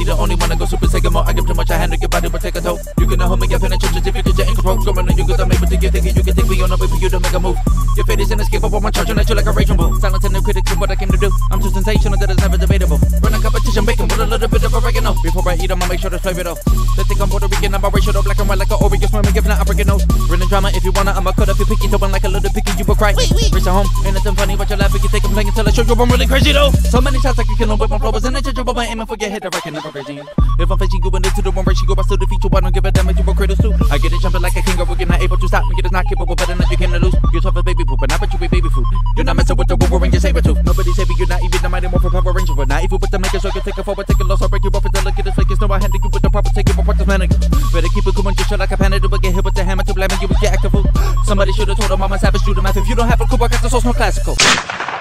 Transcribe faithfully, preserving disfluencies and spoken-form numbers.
the only one that go super second more. I give too much, I handle your body, but take a toll. You can hold me, get penetration if you get your in control. Going on, you got I'm able to get thinking, you can think we on the way for you to make a move. Your fate is inescapable, I'm charging at you like a raging bull. Silencing the critics of what I came to do. I'm too sensational that it's never debatable. Run a competition, bacon with a little bit of oregano. Before I eat them, I make sure to flavor though. They think I'm Puerto Rican, I'm biracial, black and white like an Oreo swimming, if not, I'm breaking nose. Running drama if you wanna, I'ma cut up your picky, one like a little picky, you will cry. Reach home, ain't nothing funny, but you laugh if you think I'm playing until I show you I'm really crazy though. So many shots like you kill 'em with my flowers and interchangeable, but aiming for your head, I can never raise you. If I'm facing you into the one race, you go, I still defeat you, I don't give a damn if you were cradles too. I get it jumping like a kangaroo, you're not able to stop me, it is not capable, better than you came to lose. You're tough as baby poop, and I bet you be baby food. You're not messing with the Wolverine, saber tooth. Nobody's happy, you're not even the mighty morphin Power Ranger, but not even with the makers, so you take a forward, take a loss, I'll break you off until I get this fake. It's no, I handle you with the proper take you apart this man. Better keep it going, just shut like a panda, but get hit with the hammer to blame you with your active food. Somebody should have told her mama savage, do the math. If you don't have a cool, I got the sauce more classical.